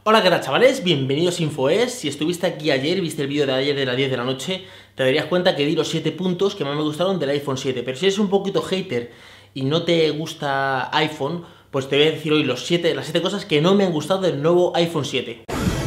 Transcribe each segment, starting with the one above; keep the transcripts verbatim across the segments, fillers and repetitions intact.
Hola, ¿qué tal, chavales? Bienvenidos a InfoES. Si estuviste aquí ayer, viste el vídeo de ayer de las diez de la noche, te darías cuenta que di los siete puntos que más me gustaron del iPhone siete. Pero si eres un poquito hater y no te gusta iPhone, pues te voy a decir hoy los siete, las siete cosas que no me han gustado del nuevo iPhone siete.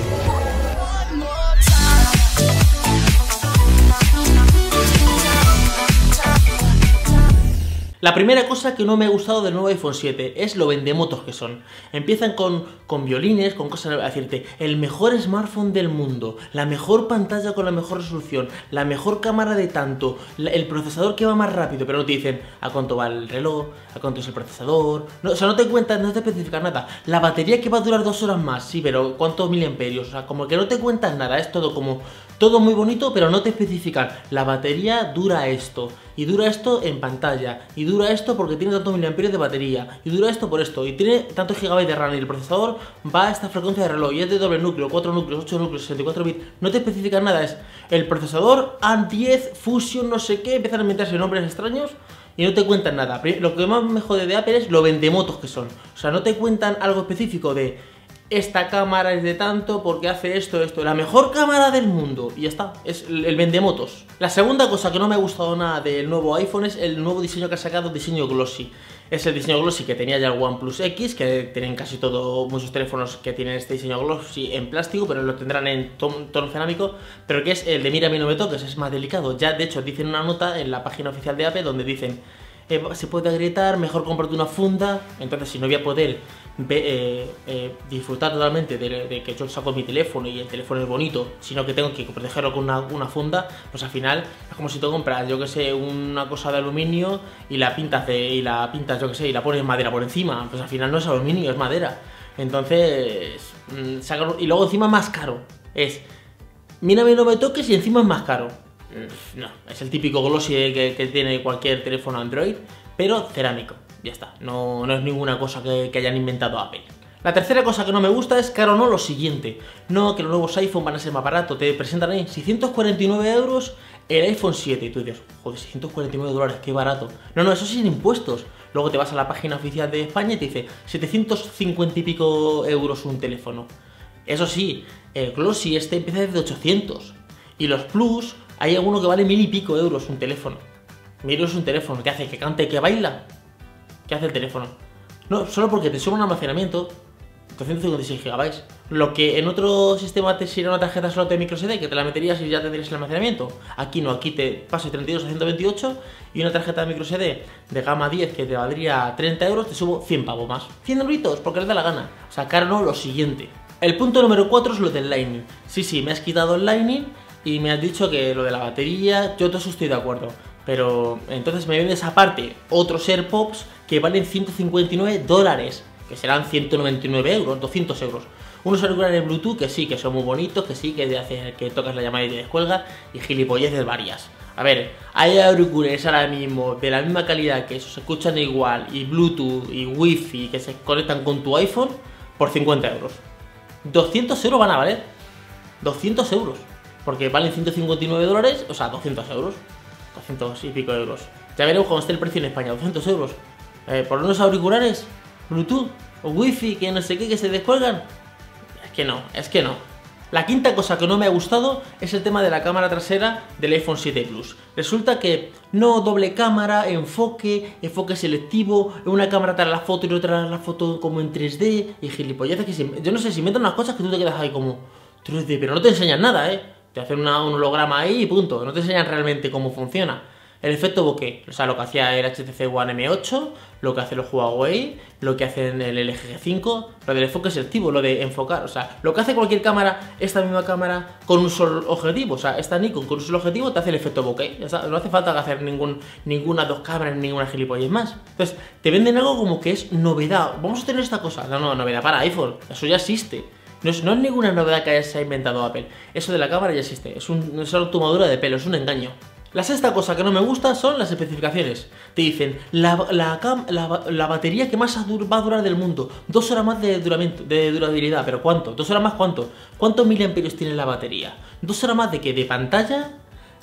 La primera cosa que no me ha gustado del nuevo iPhone siete es lo vendemotos que son. Empiezan con, con violines, con cosas a decirte, el mejor smartphone del mundo, la mejor pantalla con la mejor resolución, la mejor cámara de tanto, la, el procesador que va más rápido, pero no te dicen a cuánto va el reloj, a cuánto es el procesador, no, o sea, no te cuentan, no te especifican nada. La batería que va a durar dos horas más, sí, pero cuántos miliamperios, o sea, como que no te cuentan nada, es todo como, todo muy bonito, pero no te especifican, la batería dura esto, y dura esto en pantalla, y dura esto porque tiene tantos miliamperios de batería, y dura esto por esto, y tiene tantos gigabytes de RAM, y el procesador va a esta frecuencia de reloj, y es de doble núcleo, cuatro núcleos, ocho núcleos, sesenta y cuatro bits, no te especifican nada, es el procesador A diez Fusion no sé qué, empiezan a inventarse nombres extraños, y no te cuentan nada. Lo que más me jode de Apple es lo vendemotos que son, o sea, no te cuentan algo específico de esta cámara es de tanto porque hace esto, esto, la mejor cámara del mundo, y ya está, es el vendemotos. La segunda cosa que no me ha gustado nada del nuevo iPhone es el nuevo diseño que ha sacado, diseño glossy. Es el diseño glossy que tenía ya el OnePlus X, que tienen casi todos, muchos teléfonos que tienen este diseño glossy en plástico, pero lo tendrán en tono cerámico, pero que es el de mira, a mí no me toques, es más delicado. Ya, de hecho, dicen una nota en la página oficial de Apple donde dicen Eh, se puede agrietar, mejor comprarte una funda. Entonces, si no voy a poder ve, eh, eh, disfrutar totalmente de, de que yo saco mi teléfono y el teléfono es bonito, sino que tengo que protegerlo con una, una funda, pues al final es como si tú compras, yo que sé, una cosa de aluminio y la pintas de, y la pintas, yo que sé, y la pones madera por encima. Pues al final no es aluminio, es madera. Entonces, mmm, sacar, y luego encima más caro. Es, mírame, no me toques, y encima es más caro. No, es el típico glossy que, que tiene cualquier teléfono Android, pero cerámico, ya está, no, no es ninguna cosa que, que hayan inventado Apple. La tercera cosa que no me gusta es, claro, no lo siguiente, no que los nuevos iPhone van a ser más baratos, te presentan ahí seiscientos cuarenta y nueve euros el iPhone siete, y tú dices, joder, seiscientos cuarenta y nueve dólares, qué barato. No, no, eso sin impuestos. Luego te vas a la página oficial de España y te dice setecientos cincuenta y pico euros un teléfono. Eso sí, el glossy este empieza desde ochocientos, y los Plus, hay alguno que vale mil y pico euros un teléfono. Mil euros un teléfono, ¿qué hace? ¿Que cante, que baila? ¿Qué hace el teléfono? No, solo porque te suma un almacenamiento doscientos cincuenta y seis gigabytes. Lo que en otro sistema te sería una tarjeta solo de micro S D, que te la meterías y ya tendrías el almacenamiento. Aquí no, aquí te paso de treinta y dos a ciento veintiocho, y una tarjeta de micro S D de gama diez que te valdría treinta euros, te subo cien pavos más. cien euritos, porque les da la gana. O sea, caro no, lo siguiente. El punto número cuatro es lo del Lightning. Sí, sí, me has quitado el Lightning y me has dicho que lo de la batería, yo todo eso estoy de acuerdo. Pero entonces me vendes aparte otros AirPods que valen ciento cincuenta y nueve dólares, que serán ciento noventa y nueve euros, doscientos euros. Unos auriculares Bluetooth que sí, que son muy bonitos, que sí, que te hacen que tocas la llamada y te descuelgas, y gilipolleces varias. A ver, hay auriculares ahora mismo de la misma calidad, que eso se escuchan igual, y Bluetooth y Wi-Fi, que se conectan con tu iPhone por cincuenta euros. doscientos euros van a valer. doscientos euros. Porque valen ciento cincuenta y nueve dólares, o sea, doscientos euros. doscientos y pico euros. Ya veremos cómo esté el precio en España, doscientos euros. Eh, por unos auriculares, Bluetooth o Wi-Fi, que no sé qué, que se descuelgan. Es que no, es que no. La quinta cosa que no me ha gustado es el tema de la cámara trasera del iPhone siete Plus. Resulta que no doble cámara, enfoque, enfoque selectivo, una cámara tras la foto y otra tras la foto como en tres D, y gilipolleces que se... Yo no sé, si inventan unas cosas que tú te quedas ahí como tres D, pero no te enseñan nada, ¿eh? Te hacen una, un holograma ahí y punto, no te enseñan realmente cómo funciona. El efecto bokeh, o sea, lo que hacía el H T C One M ocho, lo que hace el Huawei, lo que hace el L G G cinco, lo del enfoque selectivo, lo de enfocar, o sea, lo que hace cualquier cámara, esta misma cámara con un solo objetivo, o sea, esta Nikon con un solo objetivo te hace el efecto bokeh, ya está, no hace falta hacer ningún, ninguna dos cámaras, ninguna gilipollez más. Entonces, te venden algo como que es novedad, vamos a tener esta cosa, no, no, novedad para iPhone, eso ya existe. No es, no es ninguna novedad que haya inventado Apple. Eso de la cámara ya existe. Es, un, es una tomadura de pelo, es un engaño. La sexta cosa que no me gusta son las especificaciones. Te dicen, la, la, la, la batería que más va a durar del mundo. Dos horas más de, duramiento, de durabilidad. ¿Pero cuánto? ¿Dos horas más cuánto? ¿Cuántos miliamperios tiene la batería? ¿Dos horas más de qué? ¿De pantalla?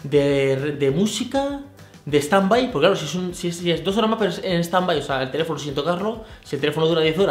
¿De, de música? ¿De stand-by? Porque claro, si es, un, si, es, si es dos horas más pero en stand-by, o sea, el teléfono sin tocarlo, si el teléfono dura diez horas,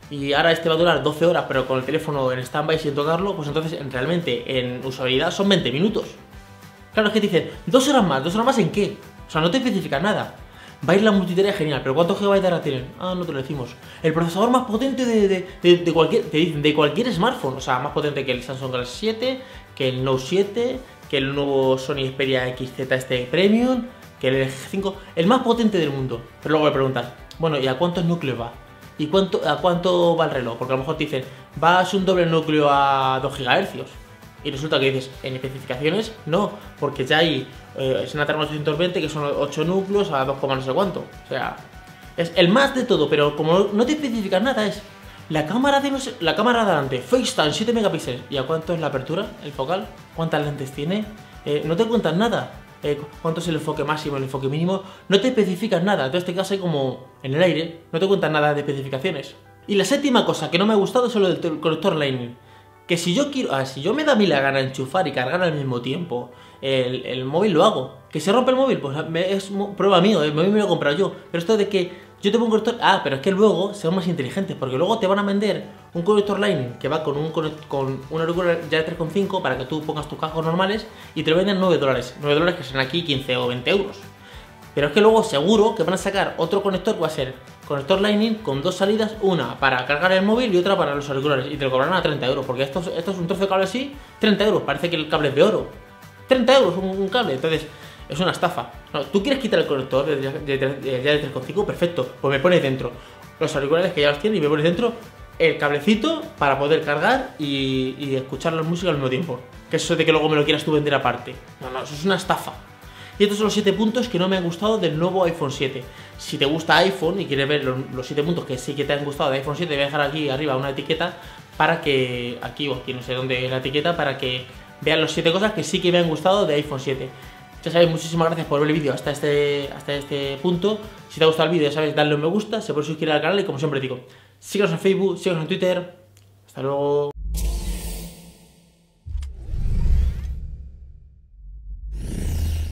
y ahora este va a durar doce horas, pero con el teléfono en stand-by sin tocarlo, pues entonces realmente en usabilidad son veinte minutos. Claro, es que te dicen, dos horas más, ¿dos horas más en qué? O sea, no te especifican nada. Va a ir la multitarea genial, pero ¿cuántos gigabytes de RAM tienen? Ah, no te lo decimos. El procesador más potente de, de, de, de cualquier, te dicen, de cualquier smartphone. O sea, más potente que el Samsung Galaxy siete, que el Note siete, que el nuevo Sony Xperia X Z este Premium, que el L G cinco. El más potente del mundo. Pero luego me preguntan, bueno, ¿y a cuántos núcleos va? ¿Y cuánto, a cuánto va el reloj? Porque a lo mejor te dicen, va a ser un doble núcleo a dos gigahercios. Y resulta que dices, en especificaciones, no, porque ya hay eh, Snapdragon ochocientos veinte que son ocho núcleos a dos, no sé cuánto. O sea, es el más de todo, pero como no te especificas nada, es la cámara de no sé, la cámara de adelante, FaceTime, siete megapíxeles. ¿Y a cuánto es la apertura, el focal? ¿Cuántas lentes tiene? Eh, no te cuentan nada. Eh, ¿Cuánto es el enfoque máximo, el enfoque mínimo? No te especificas nada, entonces te quedas ahí como en el aire, no te cuentan nada de especificaciones. Y la séptima cosa que no me ha gustado es lo del conector Lightning. Que si yo quiero, ah, si yo me da a mí la gana enchufar y cargar al mismo tiempo el, el móvil, lo hago. Que se rompe el móvil, pues me, es prueba mío, el móvil me lo he comprado yo. Pero esto de que yo te pongo un conector, ah, pero es que luego son más inteligentes, porque luego te van a vender un conector Lightning que va con un con un auricular ya de tres coma cinco para que tú pongas tus cascos normales y te lo venden nueve dólares. nueve dólares que son aquí quince o veinte euros. Pero es que luego seguro que van a sacar otro conector que va a ser conector Lightning con dos salidas, una para cargar el móvil y otra para los auriculares. Y te lo cobrarán a treinta euros, porque esto, esto es un trozo de cable así, treinta euros, parece que el cable es de oro. treinta euros un, un cable, entonces es una estafa. No, tú quieres quitar el conector de, de, de, de, de tres coma cinco, perfecto, pues me pones dentro los auriculares que ya los tienes y me pones dentro el cablecito para poder cargar y, y escuchar la música al mismo tiempo. Que eso de que luego me lo quieras tú vender aparte. No, no, eso es una estafa. Y estos son los siete puntos que no me han gustado del nuevo iPhone siete. Si te gusta iPhone y quieres ver los siete puntos que sí que te han gustado de iPhone siete, voy a dejar aquí arriba una etiqueta para que, aquí o aquí no sé dónde es la etiqueta, para que vean las siete cosas que sí que me han gustado de iPhone siete. Ya sabéis, muchísimas gracias por ver el vídeo hasta este, hasta este punto. Si te ha gustado el vídeo, ya sabéis, darle un me gusta, se puede suscribir al canal y como siempre digo, síganos en Facebook, síganos en Twitter. Hasta luego.